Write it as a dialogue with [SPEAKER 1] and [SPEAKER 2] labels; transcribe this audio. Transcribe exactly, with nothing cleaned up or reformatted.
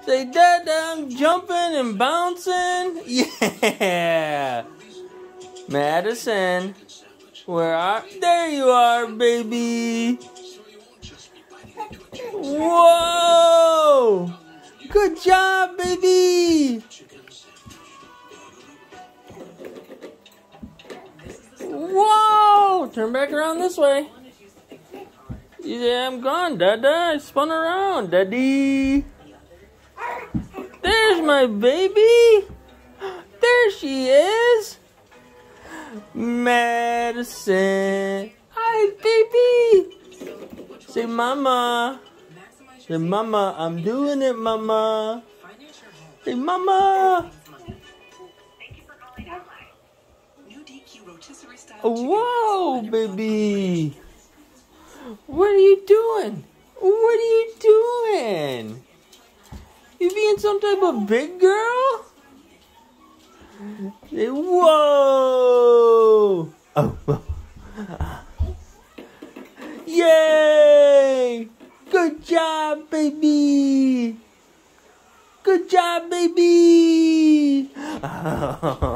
[SPEAKER 1] Say, Dad, I'm jumping and bouncing. Yeah. Madison, where are... There you are, baby. Whoa. Good job, baby. Whoa. Turn back around this way. Yeah, I'm gone, Dada. I spun around, Daddy. There's my baby. There she is. Madison. Hi, baby. Say, Mama. Say, Mama, I'm doing it, Mama. Say, Mama. Whoa, baby. What are you doing? What are you doing? You being some type of big girl? Say, whoa! Oh, yay! Good job, baby! Good job, baby!